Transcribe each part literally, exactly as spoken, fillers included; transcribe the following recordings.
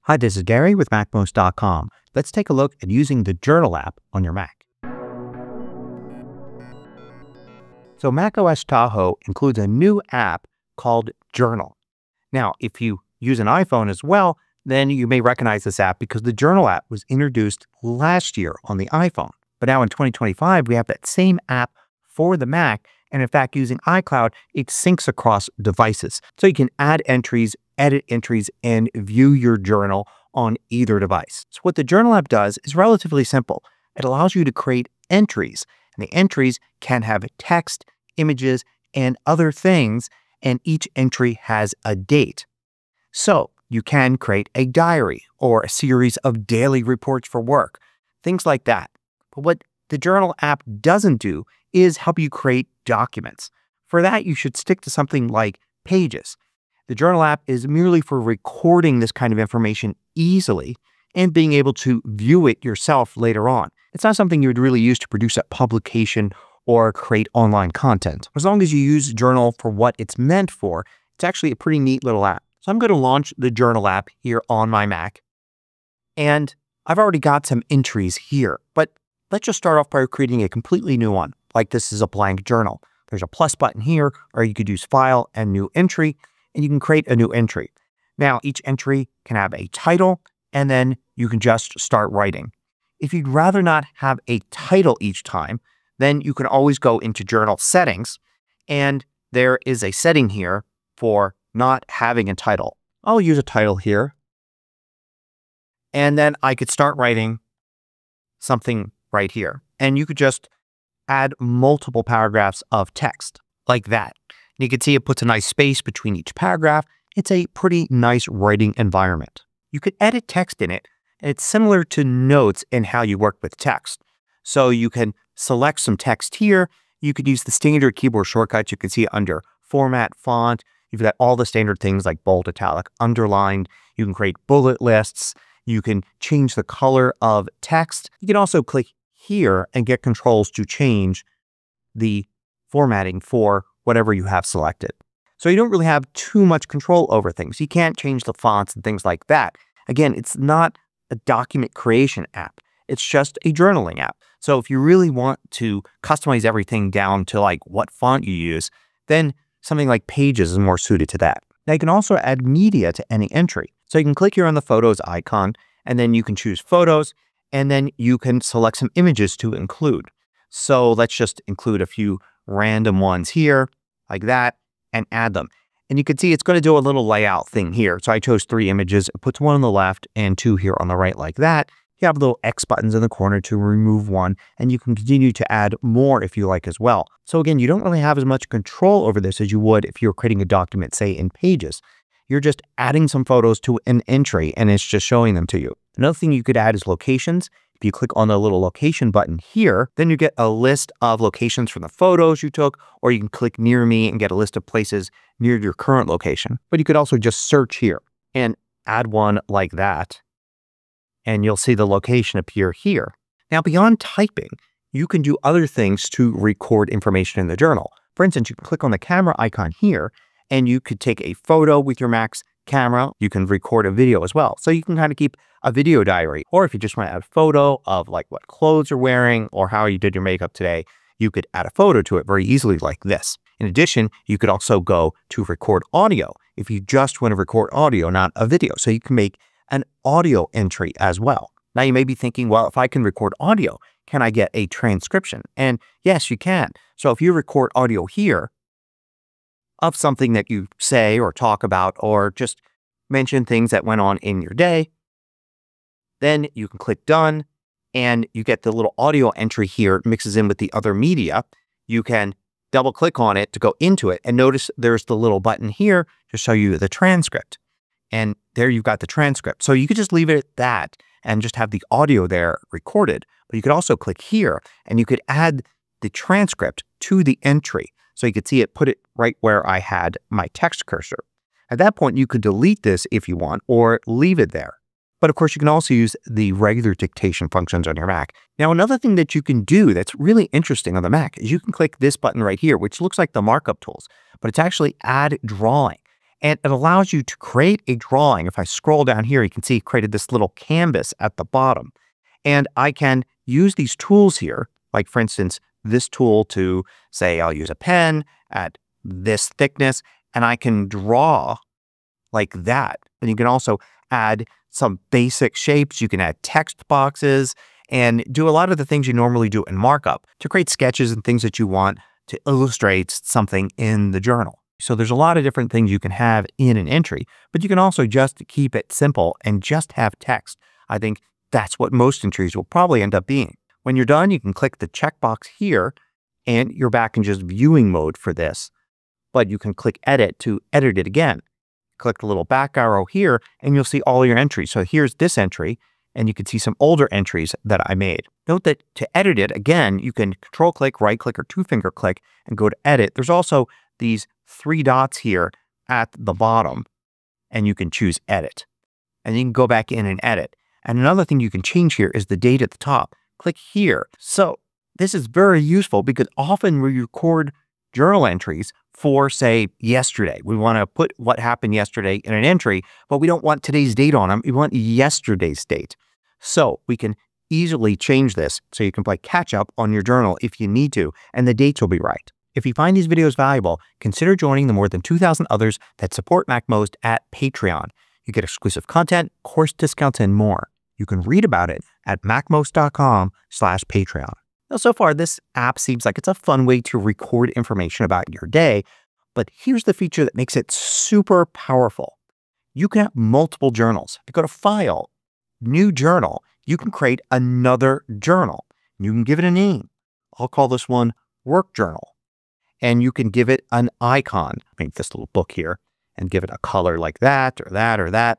Hi, this is Gary with MacMost dot com. Let's take a look at using the Journal app on your Mac. So macOS Tahoe includes a new app called Journal. Now, if you use an iPhone as well, then you may recognize this app because the Journal app was introduced last year on the iPhone. But now in twenty twenty-five, we have that same app for the Mac. And in fact, using iCloud, it syncs across devices. So you can add entries, edit entries, and view your journal on either device. So what the Journal app does is relatively simple. It allows you to create entries. And the entries can have text, images, and other things. And each entry has a date. So you can create a diary or a series of daily reports for work, things like that. But what the Journal app doesn't do is help you create documents. For that, you should stick to something like Pages. The Journal app is merely for recording this kind of information easily and being able to view it yourself later on. It's not something you would really use to produce a publication or create online content. As long as you use Journal for what it's meant for, it's actually a pretty neat little app. So I'm going to launch the Journal app here on my Mac. And I've already got some entries here, but let's just start off by creating a completely new one, like this is a blank journal. There's a plus button here, or you could use File and New Entry, and you can create a new entry. Now, each entry can have a title, and then you can just start writing. If you'd rather not have a title each time, then you can always go into Journal Settings, and there is a setting here for not having a title. I'll use a title here, and then I could start writing something right here. And you could just add multiple paragraphs of text like that. And you can see it puts a nice space between each paragraph. It's a pretty nice writing environment. You could edit text in it. And it's similar to Notes in how you work with text. So you can select some text here. You could use the standard keyboard shortcuts. You can see under Format, Font. You've got all the standard things like bold, italic, underlined. You can create bullet lists. You can change the color of text. You can also click here and get controls to change the formatting for whatever you have selected. So you don't really have too much control over things. You can't change the fonts and things like that. Again, it's not a document creation app. It's just a journaling app. So if you really want to customize everything down to like what font you use, then something like Pages is more suited to that. Now you can also add media to any entry. So you can click here on the Photos icon, and then you can choose Photos, and then you can select some images to include. So let's just include a few random ones here, like that, and add them. And you can see it's going to do a little layout thing here. So I chose three images. It puts one on the left and two here on the right like that. You have little X buttons in the corner to remove one, and you can continue to add more if you like as well. So again, you don't really have as much control over this as you would if you're creating a document, say, in Pages. You're just adding some photos to an entry, and it's just showing them to you. Another thing you could add is locations. If you click on the little location button here, then you get a list of locations from the photos you took, or you can click Near Me and get a list of places near your current location. But you could also just search here and add one like that, and you'll see the location appear here. Now, beyond typing, you can do other things to record information in the journal. For instance, you can click on the camera icon here, and you could take a photo with your Mac's camera. You can record a video as well. So you can kind of keep a video diary. Or if you just want to add a photo of like what clothes you're wearing or how you did your makeup today, you could add a photo to it very easily like this. In addition, you could also go to record audio if you just want to record audio, not a video. So you can make an audio entry as well. Now you may be thinking, well, if I can record audio, can I get a transcription? And yes, you can. So if you record audio here of something that you say or talk about, or just mention things that went on in your day, then you can click Done, and you get the little audio entry here. It mixes in with the other media. You can double click on it to go into it, and notice there's the little button here to show you the transcript. And there you've got the transcript. So you could just leave it at that and just have the audio there recorded. But you could also click here, and you could add the transcript to the entry. So you could see it put it right where I had my text cursor. At that point, you could delete this if you want, or leave it there. But of course, you can also use the regular dictation functions on your Mac. Now, another thing that you can do that's really interesting on the Mac is you can click this button right here, which looks like the markup tools, but it's actually Add Drawing. And it allows you to create a drawing. If I scroll down here, you can see it created this little canvas at the bottom. And I can use these tools here, like for instance, this tool to say I'll use a pen at this thickness, and I can draw like that. And you can also add some basic shapes. You can add text boxes and do a lot of the things you normally do in markup to create sketches and things that you want to illustrate something in the journal. So there's a lot of different things you can have in an entry, but you can also just keep it simple and just have text. I think that's what most entries will probably end up being. When you're done, you can click the checkbox here and you're back in just viewing mode for this, but you can click edit to edit it again. Click the little back arrow here and you'll see all your entries. So here's this entry and you can see some older entries that I made. Note that to edit it, again, you can control click, right click, or two finger click and go to edit. There's also these three dots here at the bottom and you can choose edit. And you can go back in and edit. And another thing you can change here is the date at the top. Click here. So this is very useful because often we record journal entries for, say, yesterday. We want to put what happened yesterday in an entry, but we don't want today's date on them. We want yesterday's date. So we can easily change this so you can play catch up on your journal if you need to, and the dates will be right. If you find these videos valuable, consider joining the more than two thousand others that support MacMost at Patreon. You get exclusive content, course discounts, and more. You can read about it at macmost.com slash Patreon. Now, so far, this app seems like it's a fun way to record information about your day, but here's the feature that makes it super powerful. You can have multiple journals. If you go to File, New Journal, you can create another journal. You can give it a name. I'll call this one Work Journal. And you can give it an icon, make this little book here, and give it a color like that or that or that.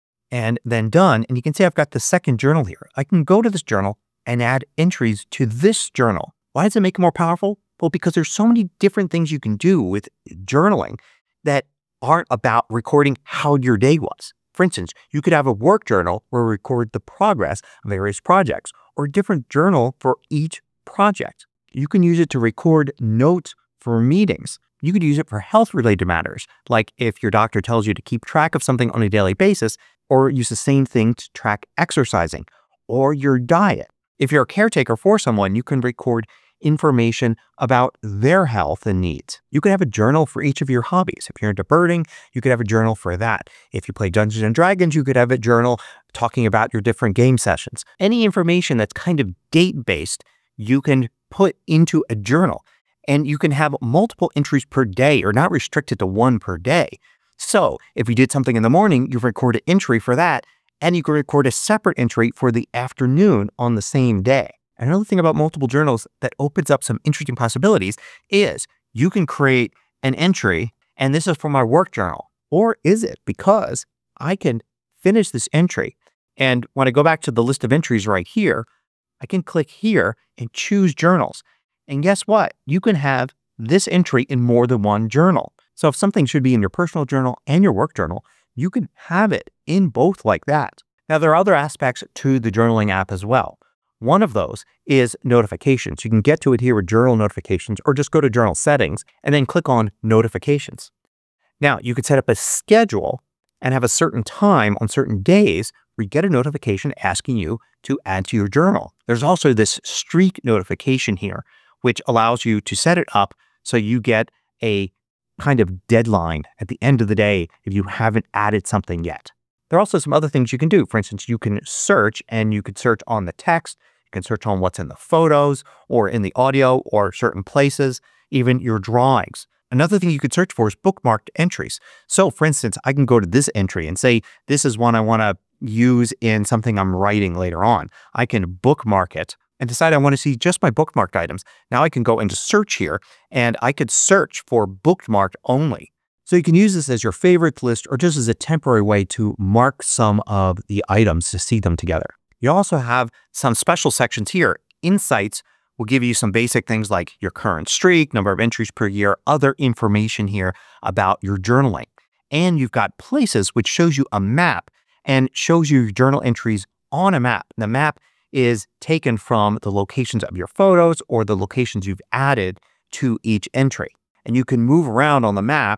And then done. And you can see I've got the second journal here. I can go to this journal and add entries to this journal. Why does it make it more powerful? Well, because there's so many different things you can do with journaling that aren't about recording how your day was. For instance, you could have a work journal where you record the progress of various projects, or a different journal for each project. You can use it to record notes for meetings. You could use it for health-related matters, like if your doctor tells you to keep track of something on a daily basis, or use the same thing to track exercising or your diet. If you're a caretaker for someone, you can record information about their health and needs. You could have a journal for each of your hobbies. If you're into birding, you could have a journal for that. If you play Dungeons and Dragons, you could have a journal talking about your different game sessions. Any information that's kind of date-based, you can put into a journal. And you can have multiple entries per day or not restricted to one per day. So if you did something in the morning, you record an entry for that, and you can record a separate entry for the afternoon on the same day. Another thing about multiple journals that opens up some interesting possibilities is you can create an entry, and this is for my work journal. Or is it? Because I can finish this entry, and when I go back to the list of entries right here, I can click here and choose journals. And guess what? You can have this entry in more than one journal. So if something should be in your personal journal and your work journal, you can have it in both like that. Now, there are other aspects to the journaling app as well. One of those is notifications. You can get to it here with journal notifications, or just go to journal settings and then click on notifications. Now, you could set up a schedule and have a certain time on certain days where you get a notification asking you to add to your journal. There's also this streak notification here, which allows you to set it up so you get a kind of deadline at the end of the day if you haven't added something yet. There are also some other things you can do. For instance, you can search, and you could search on the text. You can search on what's in the photos or in the audio or certain places, even your drawings. Another thing you could search for is bookmarked entries. So for instance, I can go to this entry and say, this is one I want to use in something I'm writing later on. I can bookmark it and decide I want to see just my bookmarked items. Now I can go into search here, and I could search for bookmarked only. So you can use this as your favorites list or just as a temporary way to mark some of the items to see them together. You also have some special sections here. Insights will give you some basic things like your current streak, number of entries per year, other information here about your journaling. And you've got places, which shows you a map and shows you your journal entries on a map. The map is taken from the locations of your photos or the locations you've added to each entry. And you can move around on the map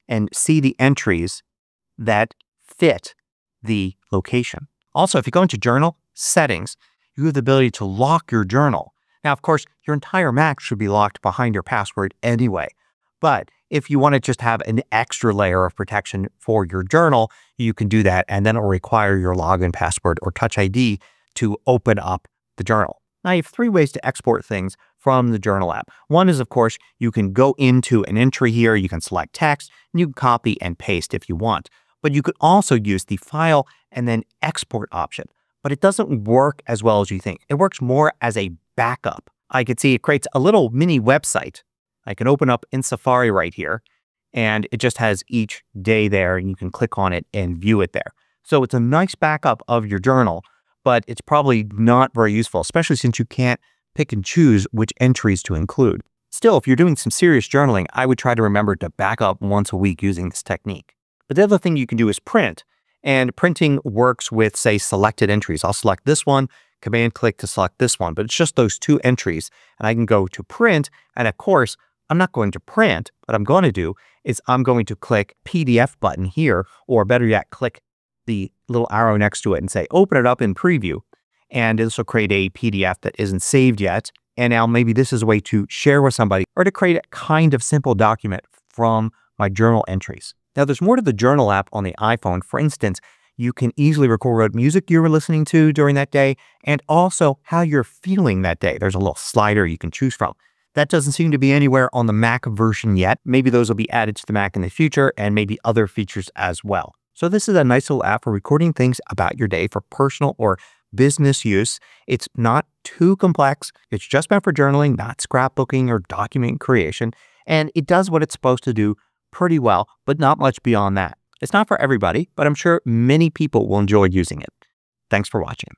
and see the entries that fit the location. Also, if you go into Journal Settings, you have the ability to lock your journal. Now, of course, your entire Mac should be locked behind your password anyway. But if you want to just have an extra layer of protection for your journal, you can do that, and then it will require your login password or Touch I D to open up the journal. Now, you have three ways to export things from the Journal app. One is, of course, you can go into an entry here, you can select text, and you can copy and paste if you want. But you could also use the File and then Export option. But it doesn't work as well as you think. It works more as a backup. I can see it creates a little mini website. I can open up in Safari right here, and it just has each day there, and you can click on it and view it there. So it's a nice backup of your journal, but it's probably not very useful, especially since you can't pick and choose which entries to include. Still, if you're doing some serious journaling, I would try to remember to back up once a week using this technique. But the other thing you can do is print, and printing works with, say, selected entries. I'll select this one, command click to select this one, but it's just those two entries, and I can go to print, and of course, I'm not going to print. What I'm going to do is I'm going to click P D F button here, or better yet, click the little arrow next to it and say, open it up in preview. And this will create a P D F that isn't saved yet. And now maybe this is a way to share with somebody or to create a kind of simple document from my journal entries. Now, there's more to the Journal app on the iPhone. For instance, you can easily record what music you were listening to during that day and also how you're feeling that day. There's a little slider you can choose from. That doesn't seem to be anywhere on the Mac version yet. Maybe those will be added to the Mac in the future, and maybe other features as well. So this is a nice little app for recording things about your day for personal or business use. It's not too complex. It's just meant for journaling, not scrapbooking or document creation. And it does what it's supposed to do pretty well, but not much beyond that. It's not for everybody, but I'm sure many people will enjoy using it. Thanks for watching.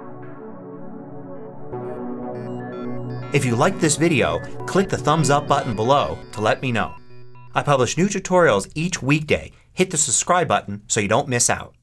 If you liked this video, click the thumbs up button below to let me know. I publish new tutorials each weekday. Hit the subscribe button so you don't miss out.